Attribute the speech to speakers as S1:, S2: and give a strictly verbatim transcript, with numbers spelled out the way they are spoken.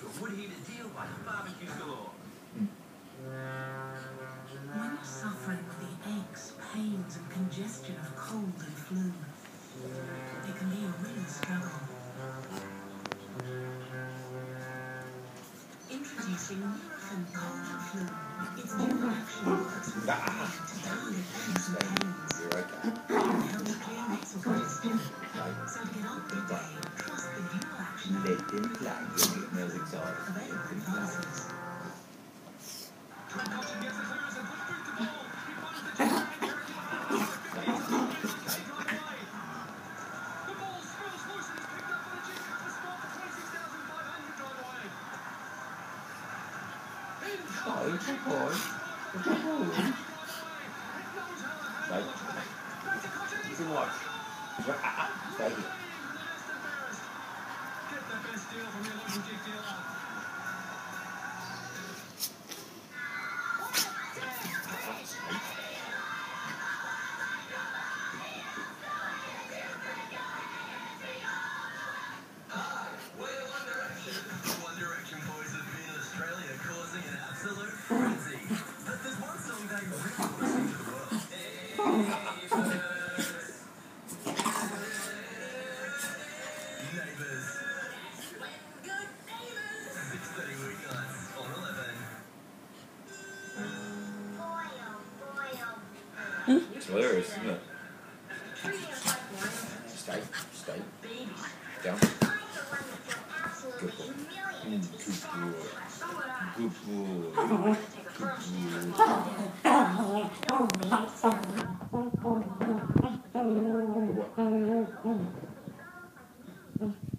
S1: to a wood-heated deal by barbecue galore.
S2: When you're suffering with the aches, pains and congestion of cold and flu, it can be a real struggle. Introducing Nurofen Cold and Flu. Its dual action works with the brain to target aches and pains.
S3: You're okay.
S2: It can help you clear muscle congestion. So to get on with your day, trust the dual action.
S3: Let them play your music side.
S2: Available in pharmacies.
S3: Sorry, it's a boy. It's a boy. Right. You can watch. Stay here.
S1: Get the best deal from your local gig dealer. One Direction boys have been in Australia causing an absolute frenzy. But there's one song they really want to sing to the world. Neighbours. six thirty weeknights on eleven.
S3: It's hilarious, isn't it? Stay, stay. Down. Good boy. Mm, good boy. Good boy. Good boy.